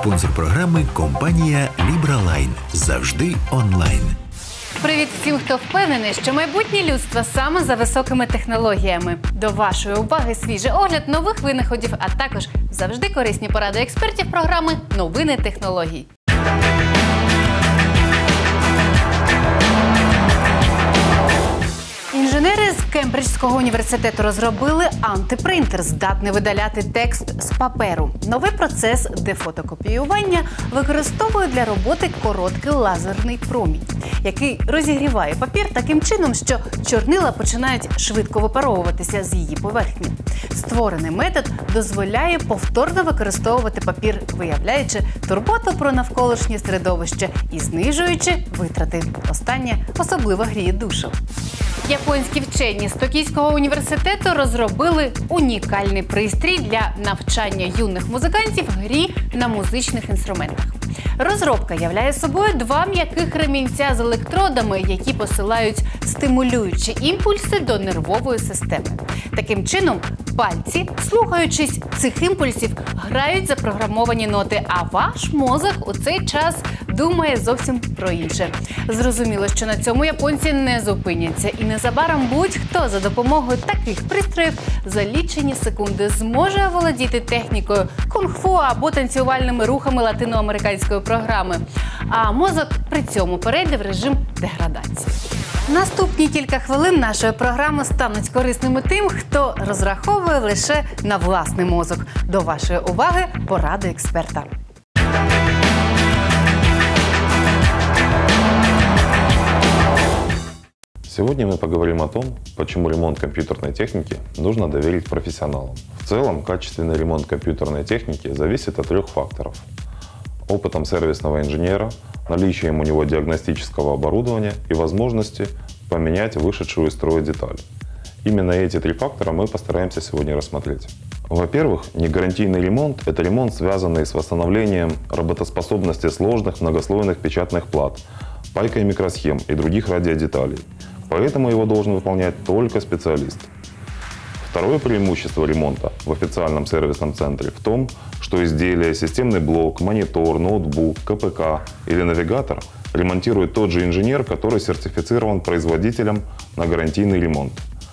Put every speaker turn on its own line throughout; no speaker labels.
Спонсор програми – компанія LibraLine. Завжди онлайн.
Привіт всім, хто впевнений, що майбутнє людства саме за високими технологіями. До вашої уваги свіжий огляд нових винаходів, а також завжди корисні поради експертів програми «Новини технологій». Інженери з Кембриджського університету розробили антипринтер, здатний видаляти текст з паперу. Новий процес дефотокопіювання використовує для роботи короткий лазерний промінь, який розігріває папір таким чином, що чорнила починають швидко випаровуватися з її поверхні. Створений метод дозволяє повторно використовувати папір, виявляючи турботу про навколишнє середовище і знижуючи витрати. Останнє особливо гріє душу. Японські вчені з Токійського університету розробили унікальний пристрій для навчання юних музикантів грі на музичних інструментах. Розробка являє собою два м'яких ремінця з електродами, які посилають стимулюючі імпульси до нервової системи. Таким чином, пальці, слухаючись цих імпульсів, грають запрограмовані ноти, а ваш мозок у цей час думає зовсім про інше. Зрозуміло, що на цьому японці не зупиняться. І незабаром будь-хто за допомогою таких пристроїв за лічені секунди зможе оволодіти технікою кунг-фу або танцювальними рухами латиноамериканської програми. А мозок при цьому перейде в режим деградації. Наступні кілька хвилин нашої програми стануть корисними тим, хто розраховує лише на власний мозок. До вашої уваги поради експерта.
Сегодня мы поговорим о том, почему ремонт компьютерной техники нужно доверить профессионалам. В целом, качественный ремонт компьютерной техники зависит от трех факторов. Опытом сервисного инженера, наличием у него диагностического оборудования и возможности поменять вышедшую из строя деталь. Именно эти три фактора мы постараемся сегодня рассмотреть. Во-первых, негарантийный ремонт – это ремонт, связанный с восстановлением работоспособности сложных многослойных печатных плат, пайкой микросхем и других радиодеталей. Поэтому его должен выполнять только специалист. Второе преимущество ремонта в официальном сервисном центре в том, что изделие, системный блок, монитор, ноутбук, КПК или навигатор ремонтирует тот же инженер, который сертифицирован производителем на гарантийный ремонт.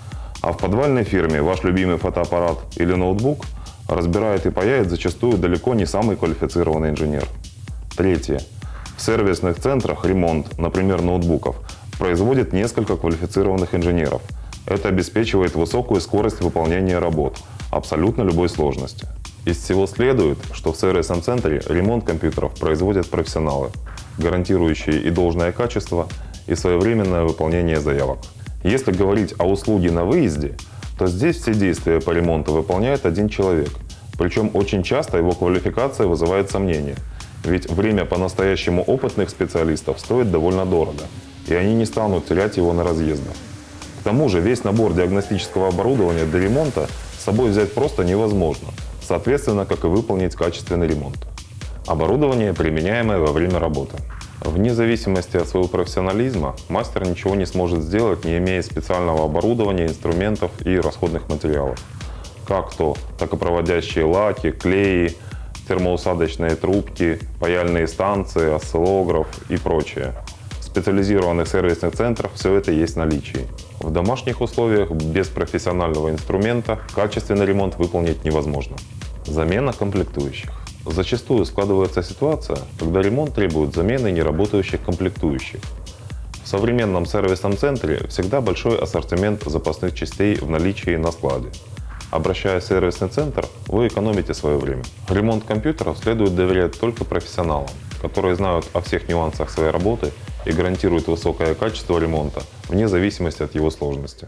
А в подвальной фирме ваш любимый фотоаппарат или ноутбук разбирает и паяет зачастую далеко не самый квалифицированный инженер. Третье. В сервисных центрах ремонт, например, ноутбуков, производит несколько квалифицированных инженеров. Это обеспечивает высокую скорость выполнения работ, абсолютно любой сложности. Из всего следует, что в сервисном центре ремонт компьютеров производят профессионалы, гарантирующие и должное качество, и своевременное выполнение заявок. Если говорить о услуге на выезде, то здесь все действия по ремонту выполняет один человек. Причем очень часто его квалификация вызывает сомнения. Ведь время по-настоящему опытных специалистов стоит довольно дорого, и они не станут терять его на разъездах. К тому же весь набор диагностического оборудования для ремонта с собой взять просто невозможно, соответственно, как и выполнить качественный ремонт. Оборудование, применяемое во время работы. Вне зависимости от своего профессионализма, мастер ничего не сможет сделать, не имея специального оборудования, инструментов и расходных материалов. Как то токопроводящие лаки, клеи, термоусадочные трубки, паяльные станции, осциллограф и прочее. В специализированных сервисных центрах все это есть в наличии. В домашних условиях без профессионального инструмента качественный ремонт выполнить невозможно. Замена комплектующих. Зачастую складывается ситуация, когда ремонт требует замены неработающих комплектующих. В современном сервисном центре всегда большой ассортимент запасных частей в наличии на складе. Обращаясь в сервисный центр, вы экономите свое время. Ремонт компьютеров следует доверять только профессионалам, которые знают о всех нюансах своей работы и гарантируют высокое качество ремонта, вне зависимости от его сложности.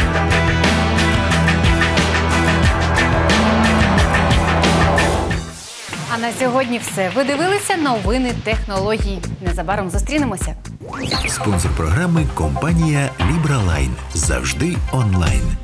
А на сьогодні все. Ви дивилися новини технологій. Незабаром зустрінемося.
Спонсор програми – компанія LibraLine. Завжди онлайн.